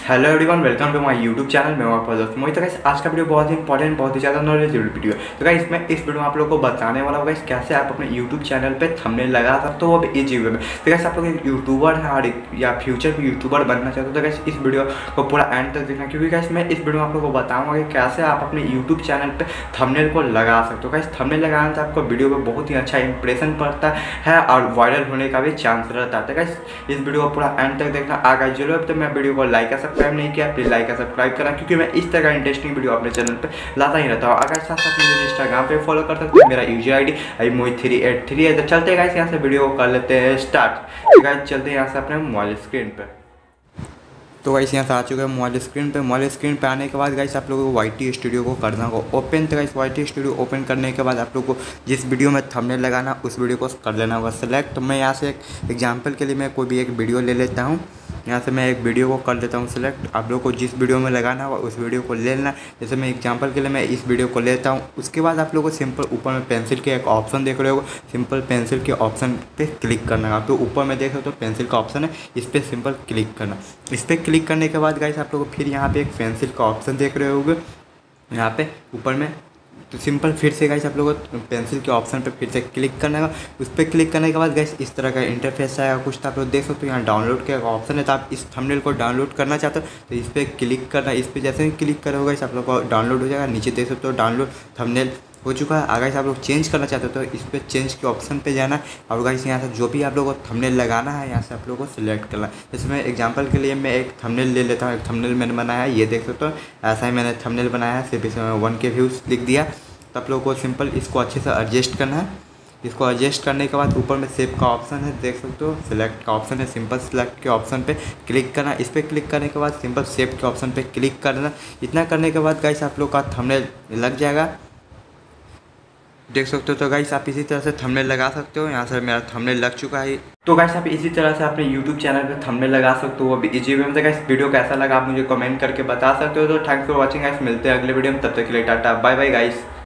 Hello everyone, welcome to my YouTube channel. मैं आपका दोस्त मोहित। तो गाइस आज का वीडियो बहुत ही इंपॉर्टेंट, बहुत ही ज़्यादा नॉलेजेबल वीडियो है। तो गाइस मैं इस वीडियो में आप लोगों को बताने वाला हूँ गाइस कैसे आप अपने यूट्यूब चैनल पे थंबनेल लगा सकते हो, वो इजी वे में। तो गाइस आप लोग एक यूट्यूबर हैं या फ्यूचर में यूट्यूबर बनना चाहते हो तो गाइस इस वीडियो को पूरा एंड तक देखना, क्योंकि गाइस मैं इस वीडियो में आप लोगों को बताऊँगा कि कैसे आप अपने यूट्यूब चैनल पर थंबनेल को लगा सकते हो। गाइस थंबनेल लगाने से आपको वीडियो पर बहुत ही अच्छा इंप्रेशन पड़ता है और वायरल होने का भी चांस रहता है। तो गाइस इस वीडियो को पूरा एंड तक देखना। आगे जरूर तो मैं वीडियो को लाइक या सब्सक्राइब नहीं किया, प्लीज लाइक या सब्सक्राइब करा, क्योंकि मैं इस तरह का इंटरेस्टिंग वीडियो अपने चैनल पे लाता ही रहता हूँ। अगर साथ साथ मुझे इंस्टाग्राम पे फॉलो कर सकते हो, मेरा यूजर ID Mohit383 है। तो चलते हैं गाइस यहाँ से वीडियो को कर लेते हैं स्टार्ट। तो गाइस चलते हैं यहाँ से अपने मोबाइल स्क्रीन पे। तो गाइस यहाँ से आ चुके हैं मोबाइल स्क्रीन पे। मोबाइल स्क्रीन पे आने के बाद गाइस आप लोगों को YT स्टूडियो को करना होगा ओपन। तो गाइस YT स्टूडियो ओपन करने के बाद आप लोग को जिस वीडियो में थंबनेल लगाना उस वीडियो को कर लेना होगा सेलेक्ट। तो मैं यहाँ से एक एग्जांपल के लिए मैं कोई भी एक वीडियो ले लेता हूँ। यहाँ से मैं एक वीडियो को कर लेता हूँ सिलेक्ट। आप लोग को जिस वीडियो में लगाना होगा उस वीडियो को ले लेना। जैसे मैं एग्जांपल के लिए मैं इस वीडियो को लेता हूँ। उसके बाद आप लोग को सिंपल ऊपर में पेंसिल के एक ऑप्शन देख रहे हो, सिंपल पेंसिल के ऑप्शन पे क्लिक करना है। आप लोग ऊपर में देख रहे हो तो पेंसिल का ऑप्शन है, इस पर सिंपल क्लिक करना। इस पर क्लिक करने के बाद गाइस आप लोग को फिर यहाँ पे एक पेंसिल का ऑप्शन देख रहे होगे यहाँ पे ऊपर में। तो सिंपल फिर से गाइस आप लोगों को पेंसिल के ऑप्शन पे फिर से क्लिक करना है। उस पर क्लिक करने के बाद गाइस इस तरह का इंटरफेस आएगा कुछ। तो आप लोग देख सकते हो यहाँ डाउनलोड का ऑप्शन है। तो आप इस थंबनेल को डाउनलोड करना चाहते हो तो इस पर क्लिक करना। इस पर जैसे ही क्लिक करोगे गाइस आप लोग को डाउनलोड हो जाएगा। नीचे देख सकते हो डाउनलोड थंबनेल हो चुका है। अगर आप लोग चेंज करना चाहते हो तो इस पर चेंज के ऑप्शन पे जाना और गाइस यहाँ से जो भी आप लोगों को थंबनेल लगाना है यहाँ से आप लोगों को सिलेक्ट करना है। जैसे मैं एग्जांपल के लिए मैं एक थंबनेल ले लेता हूँ। एक थंबनेल मैंने बनाया है, ये देख सकते हो ऐसा ही मैंने थंबनेल बनाया है। सिर्फ इसमें 1K व्यूज़ लिख दिया। तो आप लोगों को सिंपल इसको अच्छे से एडजस्ट करना है। इसको एडजस्ट करने के बाद ऊपर में सेव का ऑप्शन है, देख सकते हो सिलेक्ट का ऑप्शन है। सिंपल सिलेक्ट के ऑप्शन पे क्लिक करना। इस पर क्लिक करने के बाद सिंपल सेव के ऑप्शन पे क्लिक करना। इतना करने के बाद गाइस आप लोग का थंबनेल लग जाएगा, देख सकते हो। तो गाइस आप इसी तरह से थंबनेल लगा सकते हो। यहाँ से मेरा थंबनेल लग चुका है। तो गाइस आप इसी तरह से अपने YouTube चैनल पे थंबनेल लगा सकते हो, वो भी इजी वे में। गाइस वीडियो कैसा लगा आप मुझे कमेंट करके बता सकते हो। तो थैंक्स फॉर वॉचिंग गाइस, मिलते हैं अगले वीडियो में। तब तक के लिए टाटा बाय बाय गाइस।